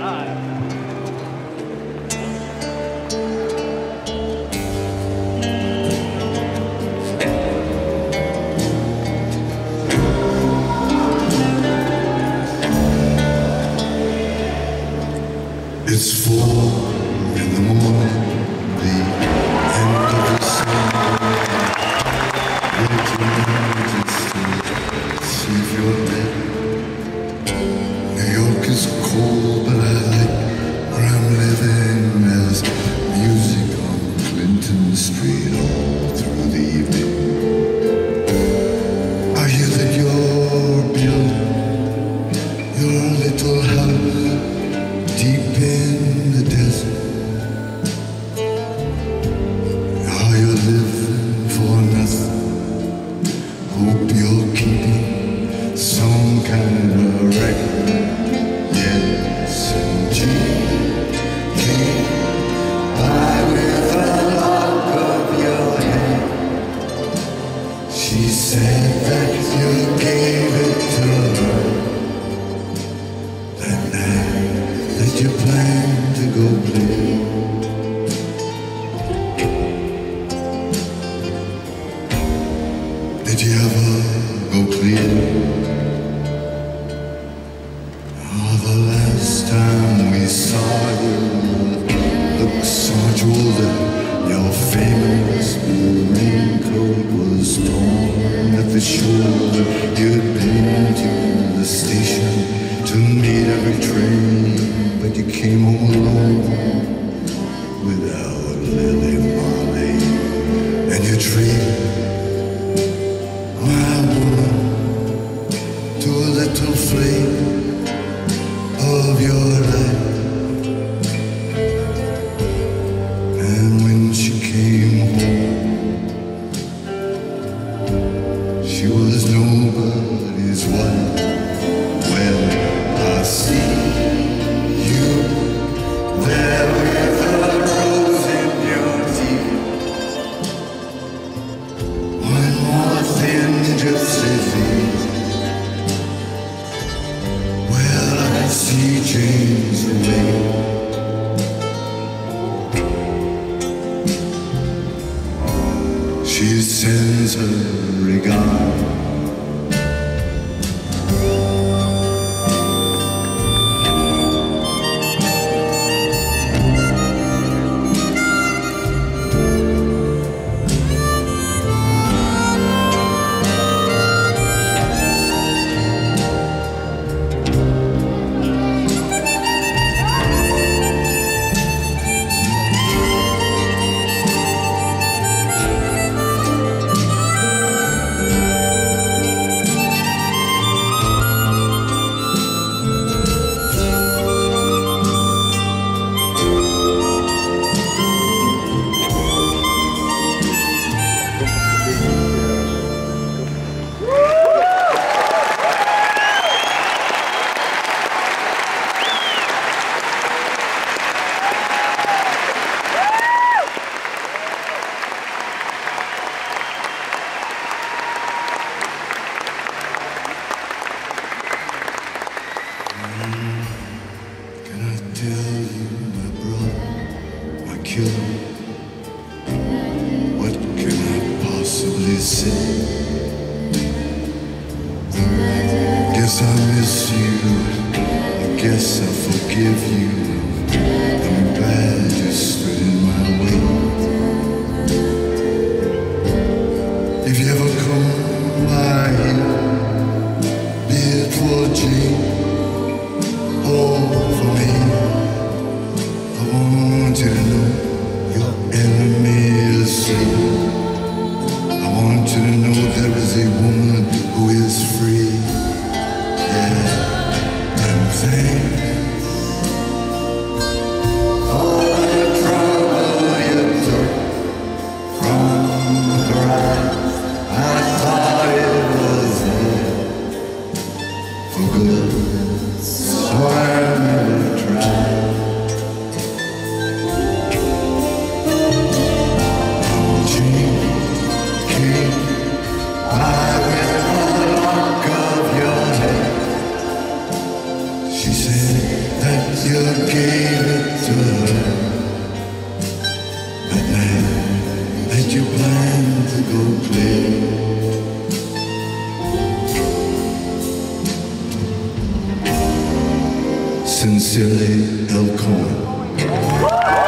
It's 4 in the morning, the end of the summer. Wait till majesty, see if you're dead. New York is cold, but I like where I'm living. There's music on Clinton Street all through the evening. I hear that you're building your little house deep in the desert. How you're living for nothing. Hope you're keeping some kind of record. Yes, and keep by with a lock of your hair. She said that you gave it to her that night that you plan to go play. Did you ever go clear? Oh, the last time we saw you looked so much older. Your famous blue raincoat was torn at the shoulder. You'd been to the station to meet every train, but you came home alone without Lily Marley, and you traded my woman to a little flame of your life. And when she came home, she was nobody's wife. Well, I see you there with a rose in your teeth. One more thin gypsy thief. Well, I see James away. She sends her regard. Can I tell you, my brother, my killer? What can I possibly say? Guess I miss you. I guess I forgive you. I'm glad you stood in my way. If you ever come by here, be it for Jane or for me, I want you to know your enemy is Satan. I want you to know there is a woman who is free. Yeah, and thanks for the trouble you took from her eyes. I thought it was there for good, so I never tried. Jean came by with a lock of your hair. She said, you gave it to her. At night, that you planned to go clear. Sincerely, El Cohen.